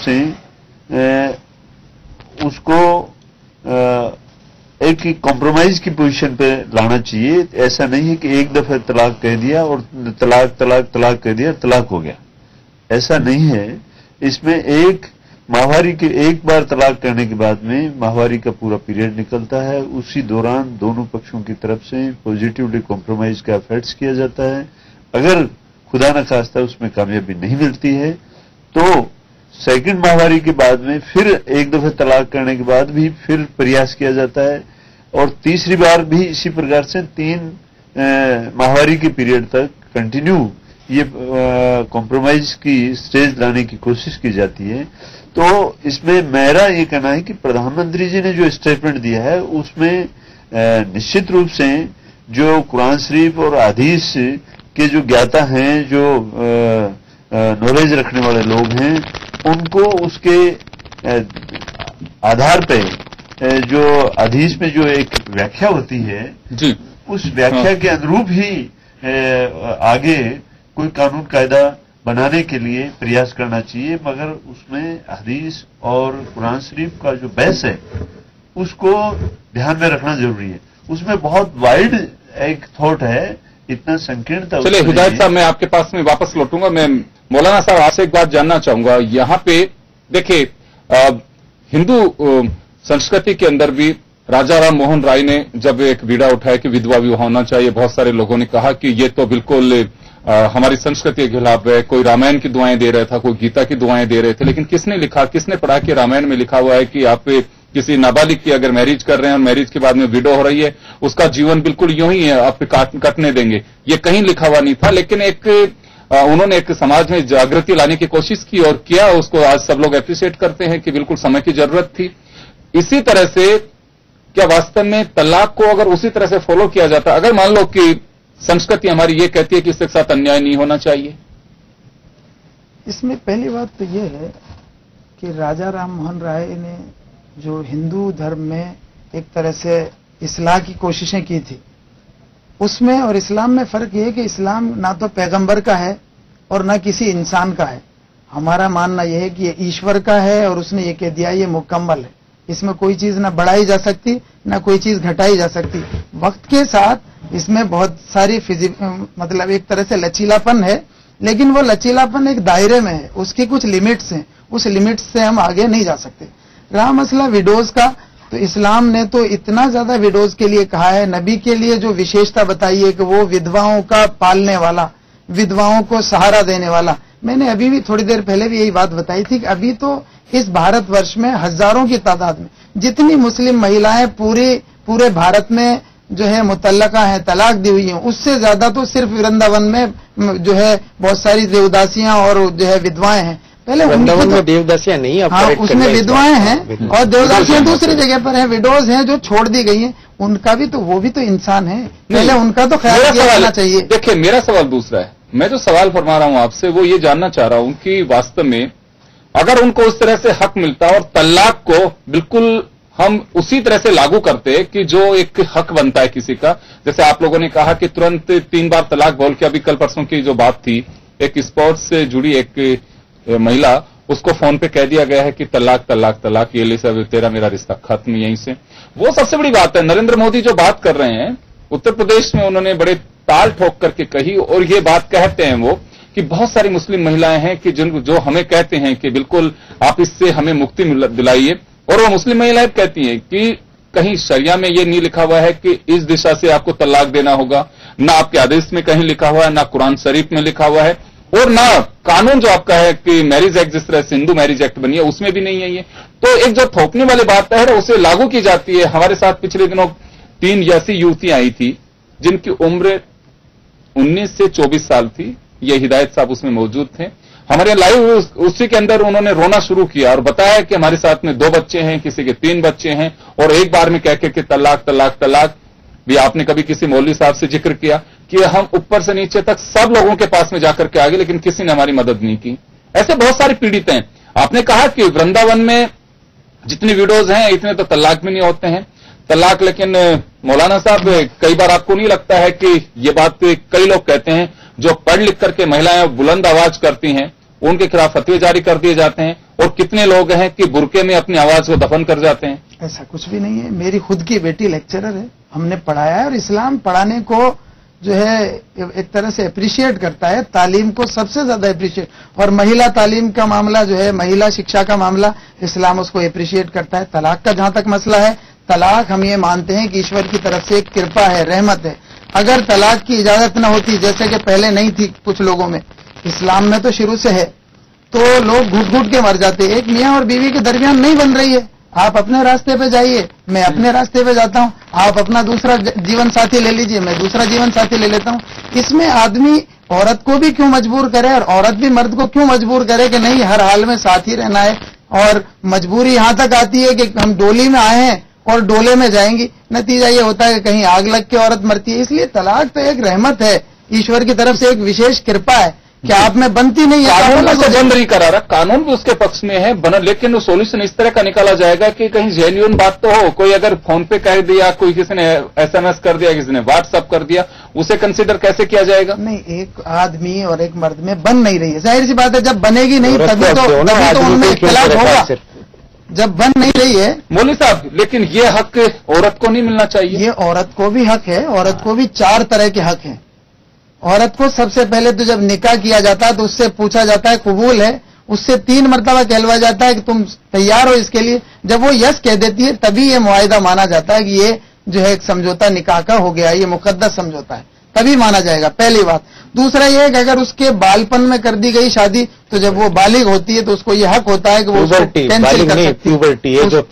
से उसको एक कॉम्प्रोमाइज की पोजीशन पे लाना चाहिए। ऐसा नहीं है कि एक दफे तलाक कह दिया और तलाक तलाक तलाक कह दिया, तलाक हो गया, ऐसा नहीं है। इसमें एक माहवारी के एक बार तलाक करने के बाद में माहवारी का पूरा पीरियड निकलता है, उसी दौरान दोनों पक्षों की तरफ से पॉजिटिवली कॉम्प्रोमाइज का एफर्ट्स किया जाता है। अगर खुदा न खास्ता उसमें कामयाबी नहीं मिलती है तो सेकंड माहवारी के बाद में फिर एक दफे तलाक करने के बाद भी फिर प्रयास किया जाता है और तीसरी बार भी इसी प्रकार से 3 माहवारी के पीरियड तक कंटिन्यू ये कॉम्प्रोमाइज की स्टेज लाने की कोशिश की जाती है। तो इसमें मेरा ये कहना है कि प्रधानमंत्री जी ने जो स्टेटमेंट दिया है उसमें निश्चित रूप से जो कुरान शरीफ और हदीस के जो ज्ञाता हैं, जो नॉलेज रखने वाले लोग हैं, उनको उसके आधार पे जो हदीस में जो एक व्याख्या होती है जी, उस व्याख्या के अनुरूप ही आगे कोई कानून कायदा बनाने के लिए प्रयास करना चाहिए। मगर उसमें हदीस और कुरान शरीफ का जो बहस है उसको ध्यान में रखना जरूरी है। उसमें बहुत वाइड एक थॉट है, इतना संकीर्णता। चलिए हिदायत साहब, मैं आपके पास में वापस लौटूंगा। मैं मौलाना साहब आपसे एक बात जानना चाहूंगा। यहाँ पे देखिए, हिंदू संस्कृति के अंदर भी राजा राम मोहन राय ने जब एक बीड़ा उठाया कि विधवा विवाह होना चाहिए, बहुत सारे लोगों ने कहा कि ये तो बिल्कुल हमारी संस्कृति के खिलाफ है। कोई रामायण की दुआएं दे रहा था, कोई गीता की दुआएं दे रहे थे, लेकिन किसने लिखा, किसने पढ़ा कि रामायण में लिखा हुआ है कि आप किसी नाबालिग की अगर मैरिज कर रहे हैं और मैरिज के बाद में विडो हो रही है, उसका जीवन बिल्कुल यूं ही है, आप कटने देंगे, ये कहीं लिखा हुआ नहीं था। लेकिन एक उन्होंने एक समाज में जागृति लाने की कोशिश की और किया, उसको आज सब लोग एप्रिशिएट करते हैं कि बिल्कुल समय की जरूरत थी। इसी तरह से क्या वास्तव में तलाक को अगर उसी तरह से फॉलो किया जाता, अगर मान लो कि संस्कृति हमारी ये कहती है कि इसके साथ अन्याय नहीं होना चाहिए? इसमें पहली बात तो ये है कि राजा राम मोहन राय ने जो हिंदू धर्म में एक तरह से इस्लाह की कोशिशें की थी, उसमें और इस्लाम में फर्क ये है कि इस्लाम ना तो पैगंबर का है और ना किसी इंसान का है। हमारा मानना यह है कि ये ईश्वर का है और उसने ये कह दिया ये मुकम्मल है, इसमें कोई चीज ना बढ़ाई जा सकती ना कोई चीज घटाई जा सकती। वक्त के साथ इसमें बहुत सारी मतलब एक तरह से लचीलापन है, लेकिन वो लचीलापन एक दायरे में है, उसकी कुछ लिमिट्स हैं, उस लिमिट्स से हम आगे नहीं जा सकते। रहा मसला विडोज का, तो इस्लाम ने तो इतना ज्यादा विडोज के लिए कहा है। नबी के लिए जो विशेषता बताई है कि वो विधवाओं का पालने वाला, विधवाओं को सहारा देने वाला। मैंने अभी भी थोड़ी देर पहले भी यही बात बताई थी कि अभी तो इस भारतवर्ष में हजारों की तादाद में जितनी मुस्लिम महिलाएं पूरे भारत में जो है मुतल्लका है, तलाक दी हुई हैं, उससे ज्यादा तो सिर्फ वृंदावन में जो है बहुत सारी देवदासियां और जो है विधवाएं हैं। पहले वृंदावन में देवदासियां नहीं, हाँ, उसमें विधवाएं हैं और देवदासियां दूसरी जगह पर हैं। विडोज हैं जो छोड़ दी गई हैं, उनका भी तो, वो भी तो इंसान है, पहले उनका तो ख्याल किया जाना चाहिए। देखिए, मेरा सवाल दूसरा है। मैं जो सवाल फरमा रहा हूं आपसे वो ये जानना चाह रहा हूं कि वास्तव में अगर उनको उस तरह से हक मिलता और तलाक को बिल्कुल हम उसी तरह से लागू करते कि जो एक हक बनता है किसी का, जैसे आप लोगों ने कहा कि तुरंत 3 बार तलाक बोल के, अभी कल परसों की जो बात थी, एक स्पोर्ट्स से जुड़ी एक महिला, उसको फोन पे कह दिया गया है कि तलाक तलाक तलाक, ये ले सब तेरा मेरा रिश्ता खत्म यहीं से। वो सबसे बड़ी बात है। नरेंद्र मोदी जो बात कर रहे हैं, उत्तर प्रदेश में उन्होंने बड़े ताल ठोक करके कही और ये बात कहते हैं वो कि बहुत सारी मुस्लिम महिलाएं हैं कि जो हमें कहते हैं कि बिल्कुल आप इससे हमें मुक्ति दिलाइए, और वो मुस्लिम महिलाएं कहती हैं कि कहीं शरिया में ये नहीं लिखा हुआ है कि इस दिशा से आपको तलाक देना होगा, ना आपके आदेश में कहीं लिखा हुआ है, ना कुरान शरीफ में लिखा हुआ है, और ना कानून जो आपका है कि मैरिज एक्ट जिस तरह से हिंदू मैरिज एक्ट बनी है उसमें भी नहीं है ये। तो एक जो थोपने वाली बात है उसे लागू की जाती है। हमारे साथ पिछले दिनों 3 ऐसी युवतियां आई थी जिनकी उम्र 19 से 24 साल थी। ये हिदायत साहब उसमें मौजूद थे हमारे लाइव, उसी के अंदर उन्होंने रोना शुरू किया और बताया कि हमारे साथ में 2 बच्चे हैं, किसी के 3 बच्चे हैं, और एक बार में कह के तलाक तलाक तलाक। भी आपने कभी किसी मौलवी साहब से जिक्र किया कि हम ऊपर से नीचे तक सब लोगों के पास में जाकर के आगे, लेकिन किसी ने हमारी मदद नहीं की। ऐसे बहुत सारे पीड़ित हैं। आपने कहा कि वृंदावन में जितनी विडोज हैं इतने तो तलाक भी नहीं होते हैं तलाक, लेकिन मौलाना साहब कई बार आपको नहीं लगता है कि ये बात कई लोग कहते हैं जो पढ़ लिख करके महिलाएं बुलंद आवाज करती हैं उनके खिलाफ फतवे जारी कर दिए जाते हैं, और कितने लोग हैं कि बुरके में अपनी आवाज को दफन कर जाते हैं। ऐसा कुछ भी नहीं है। मेरी खुद की बेटी लेक्चरर है, हमने पढ़ाया है, और इस्लाम पढ़ाने को जो है एक तरह से अप्रिशिएट करता है, तालीम को सबसे ज्यादा अप्रिशिएट, और महिला तालीम का मामला जो है, महिला शिक्षा का मामला, इस्लाम उसको अप्रिशिएट करता है। तलाक का जहां तक मसला है, तलाक हम ये मानते हैं कि ईश्वर की तरफ से एक कृपा है, रहमत है। अगर तलाक की इजाजत न होती, जैसे कि पहले नहीं थी कुछ लोगों में, इस्लाम में तो शुरू से है, तो लोग घुट घुट के मर जाते। एक मियां और बीवी के दरमियान नहीं बन रही है, आप अपने रास्ते पे जाइए, मैं अपने रास्ते पे जाता हूं, आप अपना दूसरा जीवन साथी ले लीजिए, मैं दूसरा जीवन साथी ले लेता हूं। इसमें आदमी औरत को भी क्यों मजबूर करे, और औरत भी मर्द को क्यों मजबूर करे कि नहीं हर हाल में साथ ही रहना है। और मजबूरी यहां तक आती है कि हम डोली में आए हैं और डोले में जाएंगी, नतीजा ये होता है कि कहीं आग लग के औरत मरती है। इसलिए तलाक तो एक रहमत है, ईश्वर की तरफ से एक विशेष कृपा है कि आप में बनती नहीं है। कानून से बंद नहीं करा रहा, कानून भी उसके पक्ष में है बना, लेकिन वो सोल्यूशन इस तरह का निकाला जाएगा कि कहीं जेन्युइन बात तो हो। कोई अगर फोन पे कह दिया, कोई किसी ने SMS कर दिया, किसी ने व्हाट्सएप कर दिया, उसे कंसिडर कैसे किया जाएगा? नहीं, एक आदमी और एक मर्द में बन नहीं रही है, जाहिर सी बात है। जब बनेगी नहीं तभी तो उनमें इख्तिलाफ होगा, जब बन नहीं रही है। मौलवी साहब, लेकिन ये हक औरत को नहीं मिलना चाहिए? ये औरत को भी हक है, औरत को भी 4 तरह के हक हैं। औरत को सबसे पहले तो जब निकाह किया जाता है तो उससे पूछा जाता है कबूल है, उससे 3 मरतबा कहलवाया जाता है कि तुम तैयार हो इसके लिए। जब वो यस कह देती है तभी ये मुआहिदा माना जाता है कि ये जो है एक समझौता निकाह का हो गया, ये मुकद्दस समझौता है, तभी माना जाएगा, पहली बात। दूसरा ये कि अगर उसके बालपन में कर दी गई शादी, तो जब वो बालिग होती है तो उसको ये हक होता है कि वो उसको कैंसिल कर सकती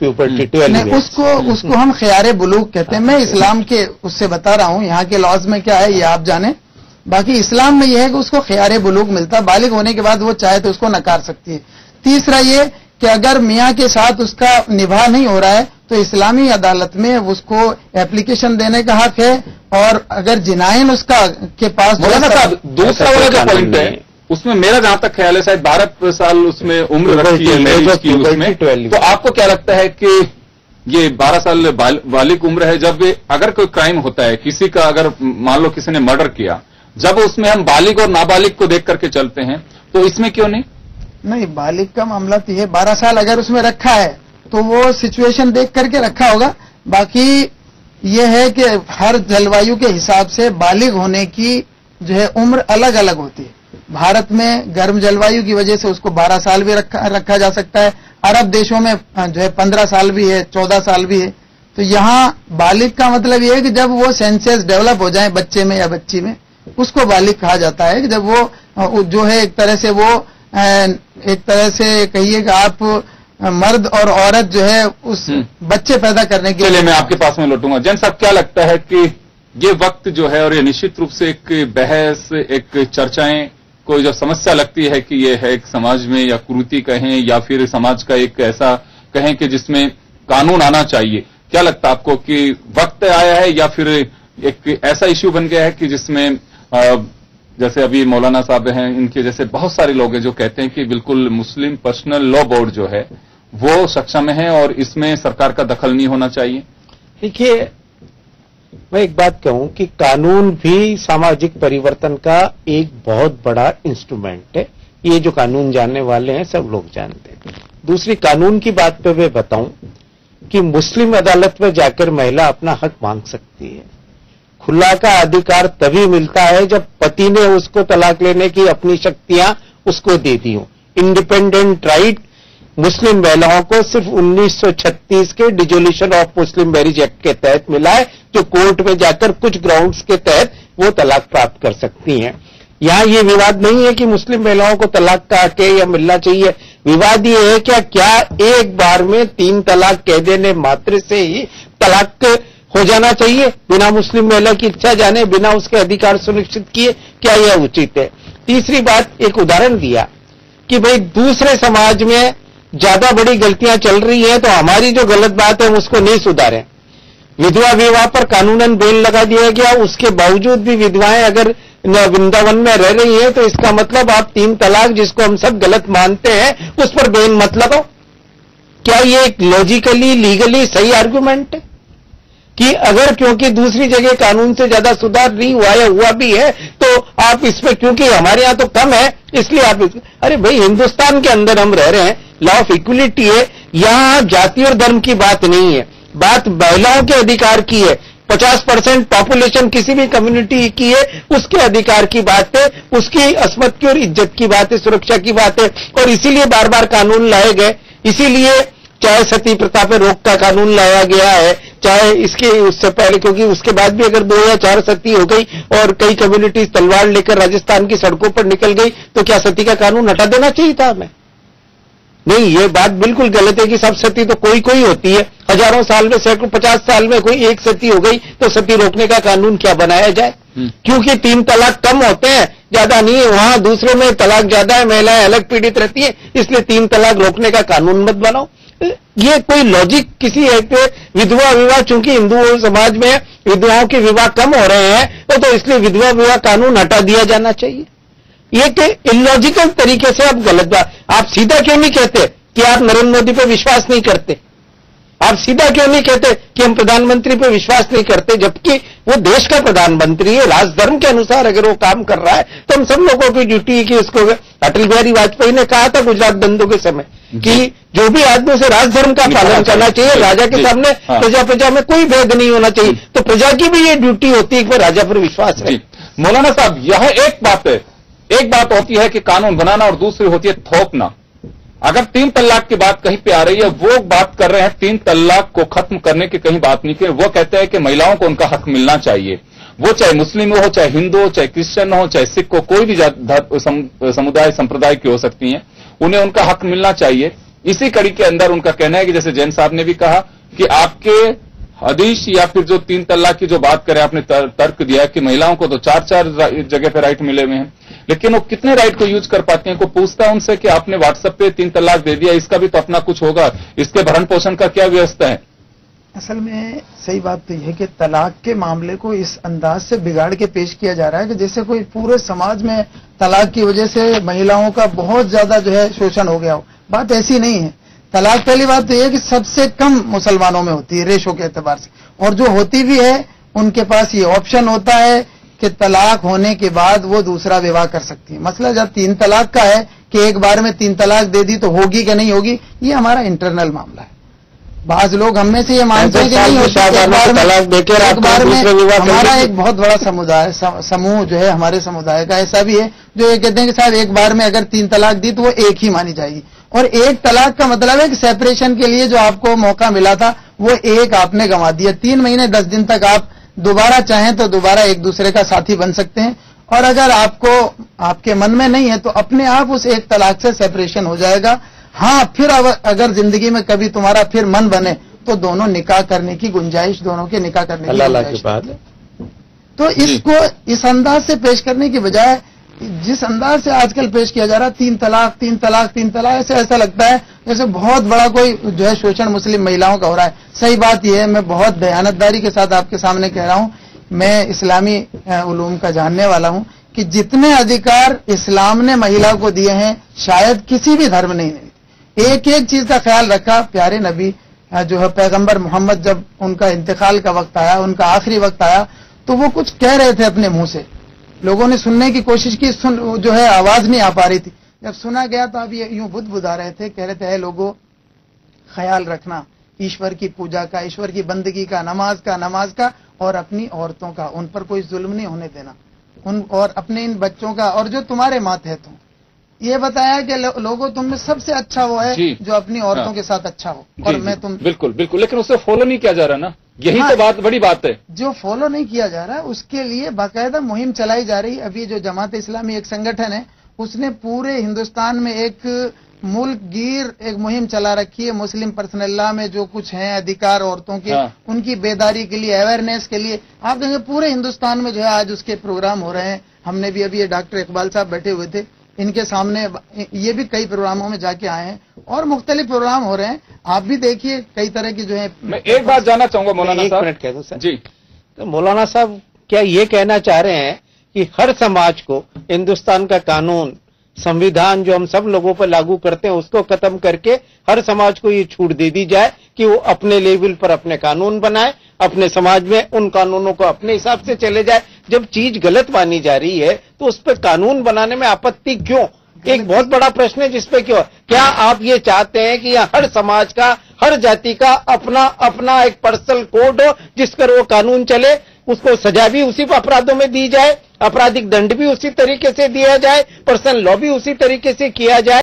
है। उसको हम ख़ियार बुलूग कहते हैं। मैं इस्लाम के उससे बता रहा हूं, यहाँ के लॉज में क्या है ये आप जाने, बाकी इस्लाम में यह है कि उसको ख़ियार बुलूग मिलता है, बालिग होने के बाद वो चाहे तो उसको नकार सकती है। तीसरा ये कि अगर मियाँ के साथ उसका निभाह नहीं हो रहा है तो इस्लामी अदालत में उसको एप्लीकेशन देने का हक है, और अगर जिनायन उसका के पास दूसरा वाला जो पॉइंट है उसमें मेरा जहां तक ख्याल है शायद 12 साल उसमें उम्र रखी है मैरिज की उसमें, तो आपको क्या लगता है कि ये 12 साल बालिग उम्र है, जब अगर कोई क्राइम होता है किसी का, अगर मान लो किसी ने मर्डर किया, जब उसमें हम बालिग और नाबालिग को देख करके चलते हैं, तो इसमें क्यों नहीं? नहीं, बालिग का मामला तो है, 12 साल अगर उसमें रखा है तो वो सिचुएशन देख करके रखा होगा। बाकी ये है कि हर जलवायु के हिसाब से बालिग होने की जो है उम्र अलग अलग होती है। भारत में गर्म जलवायु की वजह से उसको 12 साल भी रखा जा सकता है, अरब देशों में जो है 15 साल भी है, 14 साल भी है। तो यहाँ बालिग का मतलब ये है कि जब वो सेंसेस डेवलप हो जाए बच्चे में या बच्ची में, उसको बालिग कहा जाता है। कि जब वो जो है एक तरह से कहिए कि आप मर्द और औरत जो है उस बच्चे पैदा करने के लिए। मैं आपके पास में लौटूंगा। जैन साहब, क्या लगता है कि ये वक्त जो है, और ये निश्चित रूप से एक बहस, एक चर्चाएं, कोई जो समस्या लगती है कि ये है एक समाज में, या कुरीति कहें या फिर समाज का एक ऐसा कहें कि जिसमें कानून आना चाहिए, क्या लगता है आपको कि वक्त आया है या फिर एक ऐसा इश्यू बन गया है कि जिसमें जैसे अभी मौलाना साहब हैं, इनके जैसे बहुत सारे लोग हैं जो कहते हैं कि बिल्कुल मुस्लिम पर्सनल लॉ बोर्ड जो है वो सक्षम है और इसमें सरकार का दखल नहीं होना चाहिए? देखिए, मैं एक बात कहूं कि कानून भी सामाजिक परिवर्तन का एक बहुत बड़ा इंस्ट्रूमेंट है। ये जो कानून जानने वाले हैं सब लोग जानते हैं। दूसरी, कानून की बात पे मैं बताऊं कि मुस्लिम अदालत में जाकर महिला अपना हक मांग सकती है। खुला का अधिकार तभी मिलता है जब पति ने उसको तलाक लेने की अपनी शक्तियां उसको दे दी हो। इंडिपेंडेंट राइट मुस्लिम महिलाओं को सिर्फ 1936 के dissolution of Muslim marriage act के तहत मिला है, जो कोर्ट में जाकर कुछ ग्राउंड्स के तहत वो तलाक प्राप्त कर सकती हैं। यहां ये विवाद नहीं है कि मुस्लिम महिलाओं को तलाक का हक है या मिलना चाहिए। विवाद ये है क्या एक बार में 3 तलाक कह देने मात्र से ही तलाक हो जाना चाहिए बिना मुस्लिम महिला की इच्छा जाने, बिना उसके अधिकार सुनिश्चित किए? क्या यह उचित है? तीसरी बात, एक उदाहरण दिया कि भाई दूसरे समाज में ज्यादा बड़ी गलतियां चल रही हैं तो हमारी जो गलत बात है उसको नहीं सुधारें। विधवा विवाह पर कानूनन बैन लगा दिया गया, उसके बावजूद भी विधवाएं अगर वृंदावन में रह रही हैं तो इसका मतलब आप 3 तलाक जिसको हम सब गलत मानते हैं उस पर बैन मत लगाओ। क्या ये एक लॉजिकली लीगली सही आर्गुमेंट है कि अगर क्योंकि दूसरी जगह कानून से ज्यादा सुधार नहीं हुआ या हुआ भी है तो आप इसमें, क्योंकि हमारे यहाँ तो कम है इसलिए आप अरे भाई, हिंदुस्तान के अंदर हम रह रहे हैं, लॉ ऑफ इक्वलिटी है, यहाँ जाति और धर्म की बात नहीं है, बात महिलाओं के अधिकार की है। 50% पॉपुलेशन किसी भी कम्युनिटी की है, उसके अधिकार की बात है, उसकी अस्मत की और इज्जत की बात है, सुरक्षा की बात है। और इसीलिए बार बार कानून लाए गए, इसीलिए चाहे सती प्रथा पे रोक का कानून लाया गया है, चाहे इसके उससे पहले, क्योंकि उसके बाद भी अगर 2 या 4 सती हो गई और कई कम्युनिटीज तलवार लेकर राजस्थान की सड़कों पर निकल गई, तो क्या सती का कानून हटा देना चाहिए था हमें? नहीं, ये बात बिल्कुल गलत है कि सब सती तो कोई कोई होती है। हजारों साल में, सैकड़ों 50 साल में कोई एक सती हो गई तो सती रोकने का कानून क्या बनाया जाए? क्योंकि 3 तलाक कम होते हैं, ज्यादा नहीं है। वहां दूसरे में तलाक ज्यादा है, महिलाएं अलग पीड़ित रहती है, इसलिए 3 तलाक रोकने का कानून मत बनाओ। ये कोई लॉजिक किसी एक विधवा विवाह, चूंकि हिंदू समाज में विधवाओं के विवाह कम हो रहे हैं तो इसलिए विधवा विवाह कानून हटा दिया जाना चाहिए। ये कि इलॉजिकल तरीके से आप गलत बात, आप सीधा क्यों नहीं कहते कि आप नरेंद्र मोदी पे विश्वास नहीं करते? आप सीधा क्यों नहीं कहते कि हम प्रधानमंत्री पे विश्वास नहीं करते, जबकि वो देश का प्रधानमंत्री है, राजधर्म के अनुसार अगर वो काम कर रहा है तो हम सब लोगों की ड्यूटी है कि उसको, अटल बिहारी वाजपेयी ने कहा था गुजरात बंधु के समय कि जो भी आदमी उसे राजधर्म का पालन करना चाहिए, राजा के सामने प्रजा में कोई भेद नहीं होना चाहिए। तो प्रजा की भी ये ड्यूटी होती है कि राजा पर विश्वास रहे। मौलाना साहब, यह एक बात है, एक बात होती है कि कानून बनाना और दूसरी होती है थोपना। अगर 3 तलाक की बात कहीं पे आ रही है, वो बात कर रहे हैं 3 तलाक को खत्म करने की कहीं बात नहीं की, वो कहते हैं कि महिलाओं को उनका हक मिलना चाहिए। वो चाहे मुस्लिम हो, चाहे हिंदू हो, चाहे क्रिश्चियन हो, चाहे सिख हो, कोई भी समुदाय संप्रदाय की हो सकती हैं, उन्हें उनका हक मिलना चाहिए। इसी कड़ी के अंदर उनका कहना है कि जैसे जैन साहब ने भी कहा कि आपके हदीस या फिर जो 3 तलाक की जो बात करें, आपने तर्क दिया कि महिलाओं को तो 4 जगह पे राइट मिले हुए हैं, लेकिन वो कितने राइट को यूज कर पाती हैं? को पूछता है उनसे कि आपने व्हाट्सएप पे 3 तलाक दे दिया, इसका भी तो अपना कुछ होगा, इसके भरण पोषण का क्या व्यवस्था है? असल में सही बात तो यह है कि तलाक के मामले को इस अंदाज से बिगाड़ के पेश किया जा रहा है कि जैसे कोई पूरे समाज में तलाक की वजह से महिलाओं का बहुत ज्यादा जो है शोषण हो गया हो। बात ऐसी नहीं है। तलाक, पहली बात तो यह है कि सबसे कम मुसलमानों में होती है रेशो के एतबार से, और जो होती भी है उनके पास ये ऑप्शन होता है कि तलाक होने के बाद वो दूसरा विवाह कर सकती है। मसला जब 3 तलाक का है कि एक बार में 3 तलाक दे दी तो होगी कि नहीं होगी, ये हमारा इंटरनल मामला है। बाज लोग हम में से ये मानते हैं कि नहीं होती, एक बार में हमारा एक बहुत बड़ा समुदाय समूह जो है हमारे समुदाय का ऐसा भी है जो ये कहते हैं कि साहब एक बार में अगर 3 तलाक दी तो वो एक ही मानी जाएगी। और एक तलाक का मतलब है कि सेपरेशन के लिए जो आपको मौका मिला था वो एक आपने गंवा दिया। 3 महीने 10 दिन तक आप दोबारा चाहें तो दोबारा एक दूसरे का साथी बन सकते हैं, और अगर आपको आपके मन में नहीं है तो अपने आप उस एक तलाक से सेपरेशन हो जाएगा। हाँ, फिर अगर जिंदगी में कभी तुम्हारा फिर मन बने तो दोनों निकाह करने की गुंजाइश, दोनों के निकाह करने की गुंजाइश है। तो इसको इस अंदाज से पेश करने की बजाय जिस अंदाज से आजकल पेश किया जा रहा है 3 तलाक 3 तलाक 3 तलाक, ऐसा लगता है जैसे बहुत बड़ा कोई जो है शोषण मुस्लिम महिलाओं का हो रहा है। सही बात यह है, मैं बहुत दयानतदारी के साथ आपके सामने कह रहा हूं, मैं इस्लामी उलूम का जानने वाला हूं कि जितने अधिकार इस्लाम ने महिला को दिए हैं शायद किसी भी धर्म ने नहीं दिए। एक एक चीज का ख्याल रखा। प्यारे नबी जो है पैगंबर मोहम्मद, जब उनका इंतकाल का वक्त आया, उनका आखिरी वक्त आया, तो वो कुछ कह रहे थे अपने मुंह से, लोगों ने सुनने की कोशिश की, जो है आवाज नहीं आ पा रही थी। जब सुना गया तो अब ये यूं बुदबुदा रहे थे, कह रहे थे है लोगों ख्याल रखना ईश्वर की पूजा का, ईश्वर की बंदगी का, नमाज का और अपनी औरतों का, उन पर कोई जुल्म नहीं होने देना, उन और अपने इन बच्चों का, और जो तुम्हारे मातहत हो। ये बताया कि लोगों तुम में सबसे अच्छा वो है जो अपनी औरतों के साथ अच्छा हो, और मैं तुम बिल्कुल बिल्कुल, लेकिन उसे फॉलो नहीं किया जा रहा ना, यही तो बात बड़ी बात है। जो फॉलो नहीं किया जा रहा है उसके लिए बाकायदा मुहिम चलाई जा रही है। अभी जो जमात इस्लामी एक संगठन है उसने पूरे हिंदुस्तान में एक मुल्क गिर एक मुहिम चला रखी है। मुस्लिम पर्सनल लॉ में जो कुछ है अधिकार औरतों के, उनकी बेदारी के लिए, अवेयरनेस के लिए, आप देखेंगे पूरे हिंदुस्तान में जो है आज उसके प्रोग्राम हो रहे हैं। हमने भी अभी ये डॉक्टर इकबाल साहब बैठे हुए थे, इनके सामने ये भी कई प्रोग्रामों में जाके आए हैं और मुख्तलिफ प्रोग्राम हो रहे हैं। आप भी देखिए कई तरह की जो है। मैं एक बात जानना चाहूंगा मौलाना साहब, 1 मिनट कह दूं सर जी। तो मौलाना साहब क्या ये कहना चाह रहे हैं कि हर समाज को हिंदुस्तान का कानून, संविधान जो हम सब लोगों पर लागू करते हैं उसको खत्म करके हर समाज को ये छूट दे दी जाए कि वो अपने लेवल पर अपने कानून बनाए, अपने समाज में उन कानूनों को अपने हिसाब से चले जाए? जब चीज गलत मानी जा रही है तो उस पर कानून बनाने में आपत्ति क्यों? एक बहुत बड़ा प्रश्न है जिसपे क्यों? क्या आप ये चाहते हैं कि यहाँ हर समाज का, हर जाति का अपना अपना एक पर्सनल कोड हो जिस पर वो कानून चले, उसको सजा भी उसी अपराधों में दी जाए, आपराधिक दंड भी उसी तरीके से दिया जाए, पर्सनल लॉ भी उसी तरीके से किया जाए?